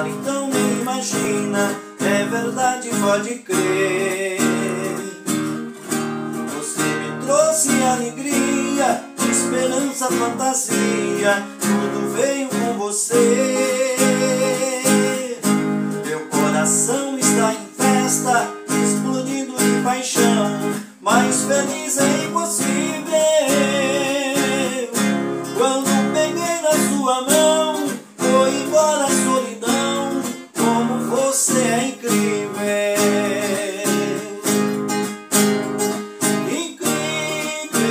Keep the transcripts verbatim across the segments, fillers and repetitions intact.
fala, então nem imagina. É verdade, pode crer. Você me trouxe alegria, esperança, fantasia, tudo veio com você. Meu coração está em festa, explodindo de paixão, mais feliz é impossível. Quando peguei na sua mão, foi embora a solidão. Como você é incrível, incrível.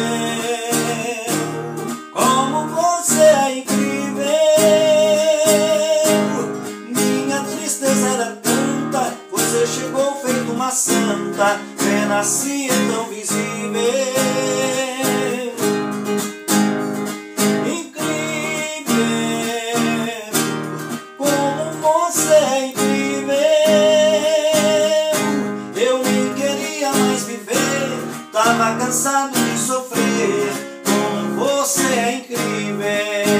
Como você é incrível. Minha tristeza era tanta, você chegou feito uma santa, renasci tão visível. Tava cansado de sofrer, como você é incrível.